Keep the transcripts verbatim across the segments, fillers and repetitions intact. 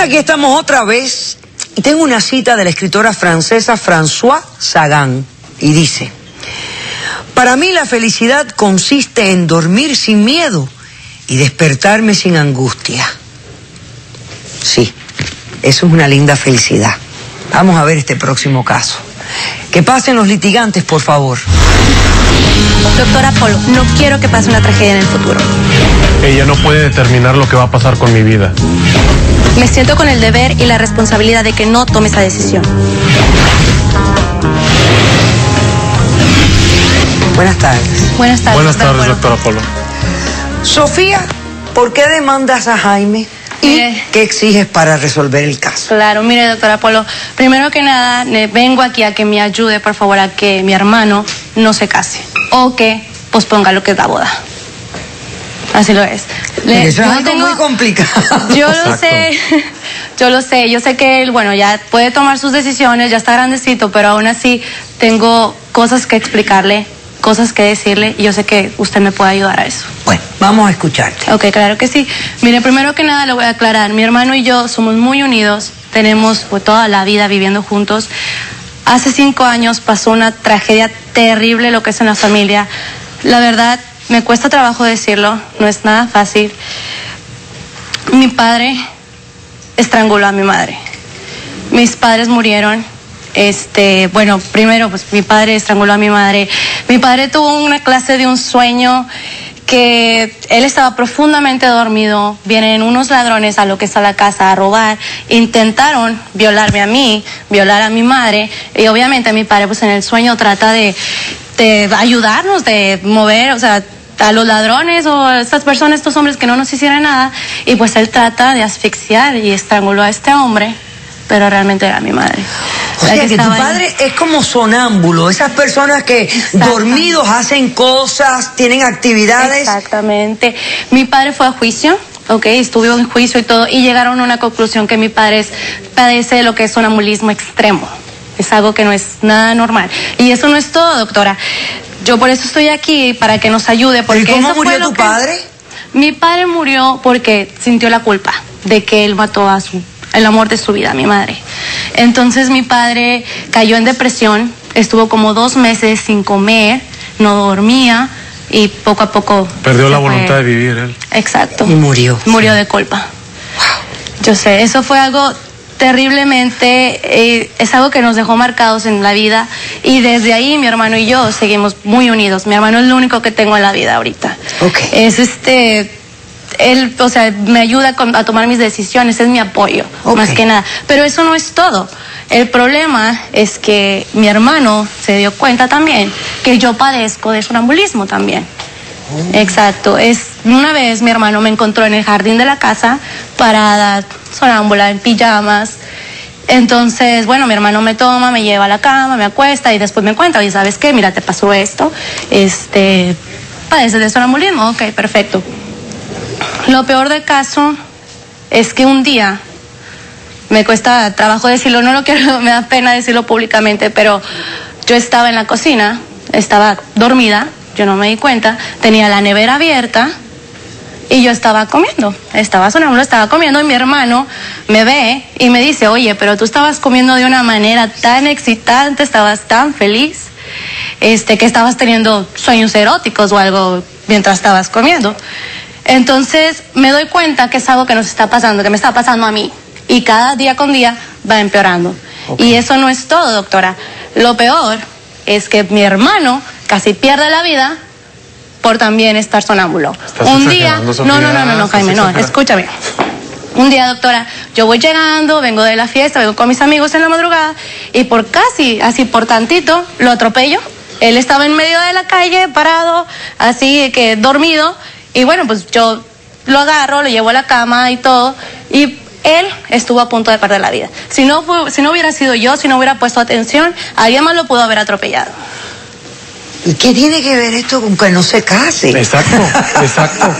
Aquí estamos otra vez y tengo una cita de la escritora francesa Françoise Sagan y dice: para mí la felicidad consiste en dormir sin miedo y despertarme sin angustia. Sí, eso es una linda felicidad. Vamos a ver este próximo caso. Que pasen los litigantes, por favor. Doctora Polo, no quiero que pase una tragedia en el futuro. Ella no puede determinar lo que va a pasar con mi vida. Me siento con el deber y la responsabilidad de que no tome esa decisión. Buenas tardes. Buenas tardes. Buenas tardes, Polo. doctora Polo. Sofía, ¿por qué demandas a Jaime? ¿Y Mire, qué exiges para resolver el caso? Claro, mire, doctora Polo, primero que nada, eh, vengo aquí a que me ayude, por favor, a que mi hermano no se case o que posponga lo que es la boda. Así lo es. Le, Eso es yo algo tengo- muy complicado. Yo lo Exacto. sé, yo lo sé, yo sé que él, bueno, ya puede tomar sus decisiones, ya está grandecito, pero aún así tengo cosas que explicarle, cosas que decirle, y yo sé que usted me puede ayudar a eso. Bueno, vamos a escucharte. Ok, claro que sí. Mire, primero que nada le voy a aclarar, mi hermano y yo somos muy unidos, tenemos pues, toda la vida viviendo juntos. Hace cinco años pasó una tragedia terrible lo que es en la familia. La verdad, me cuesta trabajo decirlo, no es nada fácil. Mi padre estranguló a mi madre. Mis padres murieron. Este, bueno, primero, pues mi padre estranguló a mi madre. Mi padre tuvo una clase de un sueño que él estaba profundamente dormido. Vienen unos ladrones a lo que está la casa a robar. Intentaron violarme a mí, violar a mi madre. Y obviamente mi padre, pues en el sueño trata de, de ayudarnos, de mover, o sea, a los ladrones o a estas personas, estos hombres que no nos hicieron nada. Y pues él trata de asfixiar y estranguló a este hombre, pero realmente era mi madre. O La sea, que tu estaba ahí. padre es como sonámbulo, esas personas que Exacto. dormidos hacen cosas, tienen actividades. Exactamente. Mi padre fue a juicio, ok, estuvo en juicio y todo, y llegaron a una conclusión que mi padre es, padece de lo que es sonambulismo extremo. Es algo que no es nada normal. Y eso no es todo, doctora. Yo por eso estoy aquí, para que nos ayude. Porque ¿Y cómo eso fue murió lo tu que- padre? Mi padre murió porque sintió la culpa de que él mató a su, el amor de su vida, a mi madre. Entonces mi padre cayó en depresión, estuvo como dos meses sin comer, no dormía y poco a poco... Perdió se la fue. voluntad de vivir él. Exacto. Y murió. Murió de culpa. Yo sé, eso fue algo terriblemente, eh, es algo que nos dejó marcados en la vida, y desde ahí mi hermano y yo seguimos muy unidos. Mi hermano es lo único que tengo en la vida ahorita. Ok. Es este, él, o sea, me ayuda con- a tomar mis decisiones, es mi apoyo, Ok. más que nada. Pero eso no es todo. El problema es que mi hermano se dio cuenta también que yo padezco de sonambulismo también. Exacto. Es una vez mi hermano me encontró en el jardín de la casa parada, sonámbula, en pijamas. Entonces, bueno, mi hermano me toma, me lleva a la cama, me acuesta y después me cuenta, oye, ¿sabes qué? Mira, te pasó esto. Este, padeces de sonambulismo. Ok, perfecto. Lo peor del caso es que un día, me cuesta trabajo decirlo, no lo quiero, me da pena decirlo públicamente, pero yo estaba en la cocina, estaba dormida, yo no me di cuenta, tenía la nevera abierta y yo estaba comiendo, estaba sonámbulo, estaba comiendo, y mi hermano me ve y me dice, oye, pero tú estabas comiendo de una manera tan excitante, estabas tan feliz, este, que estabas teniendo sueños eróticos o algo mientras estabas comiendo. Entonces me doy cuenta que es algo que nos está pasando, que me está pasando a mí, y cada día con día va empeorando. Okay. Y eso no es todo, doctora. Lo peor es que mi hermano casi pierde la vida por también estar sonámbulo. Estás Un día, exagerando, Sofía, no, no, no, no, no, estás Jaime, no, exagerando. escúchame. Un día, doctora, yo voy llegando, vengo de la fiesta, vengo con mis amigos en la madrugada, y por casi, así por tantito, lo atropello. Él estaba en medio de la calle, parado, así que dormido, y bueno, pues yo lo agarro, lo llevo a la cama y todo, y él estuvo a punto de perder la vida. Si no, fu- si no hubiera sido yo, si no hubiera puesto atención, alguien más lo pudo haber atropellado. ¿Y qué tiene que ver esto con que no se case? Exacto, exacto.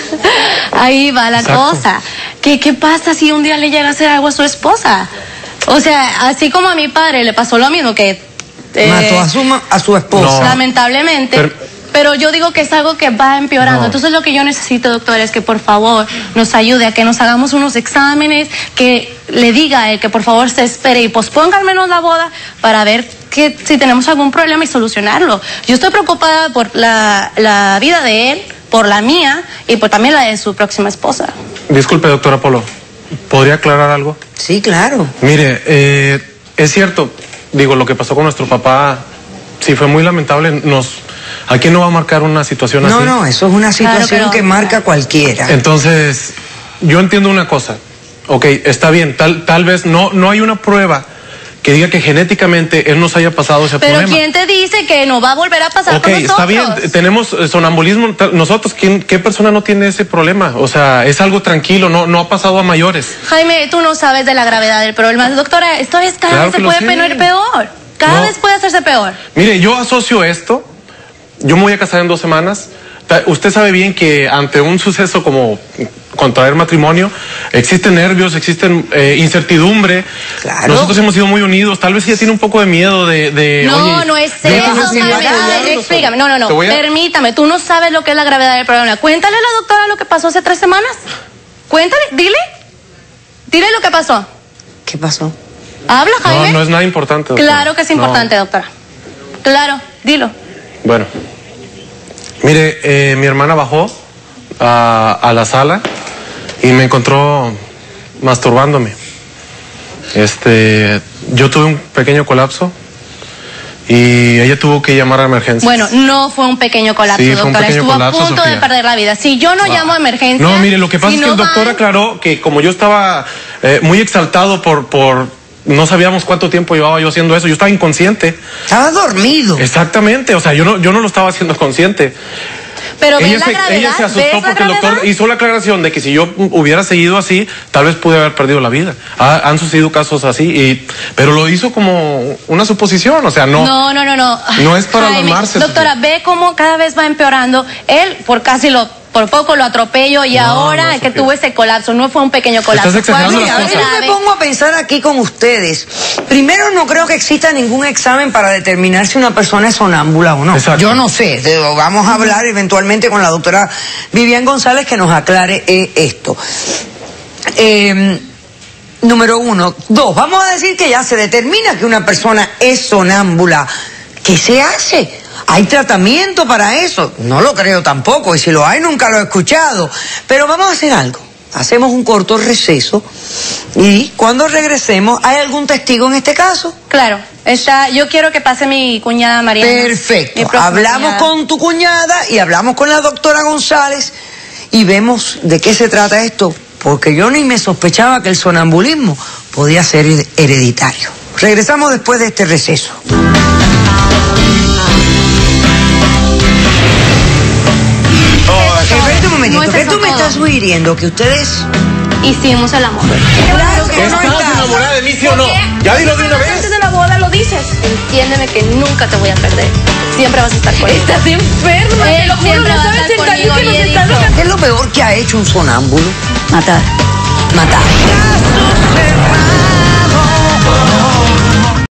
Ahí va la Exacto. cosa. ¿Qué, ¿Qué pasa si un día le llega a hacer algo a su esposa? O sea, así como a mi padre le pasó lo mismo, que... eh, Mató a su, ma- a su esposa. No. lamentablemente... Per- pero yo digo que es algo que va empeorando. No. Entonces lo que yo necesito, doctor, es que por favor nos ayude a que nos hagamos unos exámenes, que le diga a él que por favor se espere y posponga al menos la boda para ver que si tenemos algún problema y solucionarlo. Yo estoy preocupada por la, la vida de él, por la mía y por también la de su próxima esposa. Disculpe, doctora Polo, ¿podría aclarar algo? Sí, claro. Mire, eh, es cierto, digo, lo que pasó con nuestro papá, sí fue muy lamentable. Nos, ¿a quién no va a marcar una situación No, así? no, eso es una situación Claro, pero- que marca cualquiera. Entonces, yo entiendo una cosa. Ok, está bien, tal, tal vez no, no hay una prueba que diga que genéticamente él nos haya pasado ese Pero problema. ¿quién te dice que no va a volver a pasar Ok, con nosotros? está bien, tenemos eh, sonambulismo. ta- Nosotros, ¿quién, ¿qué persona no tiene ese problema? O sea, es algo tranquilo, no, no ha pasado a mayores. Jaime, tú no sabes de la gravedad del problema. Doctora, esto es cada Claro vez que se lo puede sé. poner peor. Cada No. vez puede hacerse peor. Mire, yo asocio esto, yo me voy a casar en dos semanas. Ta- Usted sabe bien que ante un suceso como contraer matrimonio, existen nervios, existen eh, incertidumbre. Claro. Nosotros hemos sido muy unidos, tal vez ella tiene un poco de miedo de... de, No, oye, no es yo eso, tal vez sí voy a Jaime. apoyarlos, Explícame. No, no, no. te voy a- Permítame. Tú no sabes lo que es la gravedad del problema. Cuéntale a la doctora lo que pasó hace tres semanas. Cuéntale, dile. Dile lo que pasó. ¿Qué pasó? Habla, Jaime. No, no es nada importante. doctora. Claro que es No. importante, doctora. Claro, dilo. Bueno, mire, eh, mi hermana bajó a, a la sala y me encontró masturbándome. Este, yo tuve un pequeño colapso y ella tuvo que llamar a emergencias. Bueno, no fue un pequeño colapso, Sí, fue un doctora. pequeño Estuvo colapso, a punto Sofía. de perder la vida. Si yo no llamo a emergencia. No, mire, lo que pasa si es que no el doctor van- aclaró que como yo estaba eh, muy exaltado por, por, no sabíamos cuánto tiempo llevaba yo haciendo eso, yo estaba inconsciente. Estaba dormido. Exactamente, o sea, yo no, yo no lo estaba haciendo consciente. Pero ves Ella la se, gravedad. ella se ¿Ves asustó la porque el doctor gravedad? hizo la aclaración de que si yo hubiera seguido así, tal vez pude haber perdido la vida. Ha- han sucedido casos así, y, pero lo hizo como una suposición, o sea, no. No, no, no, no. No es para Jaime, alarmarse, doctora, Sofía. ve cómo cada vez va empeorando. Él por casi lo, por poco lo atropello y No, ahora no, es que Sofía. tuvo ese colapso. No fue un pequeño colapso. Estás exagerando Fue las algo Mira, cosas. yo me grave. pongo a pensar aquí con ustedes. Primero, no creo que exista ningún examen para determinar si una persona es sonámbula o no. Exacto. Yo no sé. de- Vamos a hablar eventualmente con la doctora Vivian González que nos aclare eh, esto. Eh, número uno. Dos, vamos a decir que ya se determina que una persona es sonámbula. ¿Qué se hace? ¿Hay tratamiento para eso? No lo creo tampoco, y si lo hay nunca lo he escuchado. Pero vamos a hacer algo. Hacemos un corto receso y cuando regresemos, ¿hay algún testigo en este caso? Claro, está, yo quiero que pase mi cuñada Mariana. Mi Perfecto. próxima Hablamos cuñada. con tu cuñada y hablamos con la doctora González y vemos de qué se trata esto, porque yo ni me sospechaba que el sonambulismo podía ser hereditario. Regresamos después de este receso. Espérate un momentito, No es ¿qué eso tú me todo. estás sugiriendo? Que ustedes... Hicimos el amor. Claro que no ¿Estás está. enamorada de mí, sí o no? Ya dilo de una Antes vez. de la boda lo dices. Entiéndeme que nunca te voy a perder. Siempre vas a estar conmigo. Estás enferma. Él siempre va a estar conmigo. y he dicho- ¿Qué es lo peor que ha hecho un sonámbulo? Matar. Matar.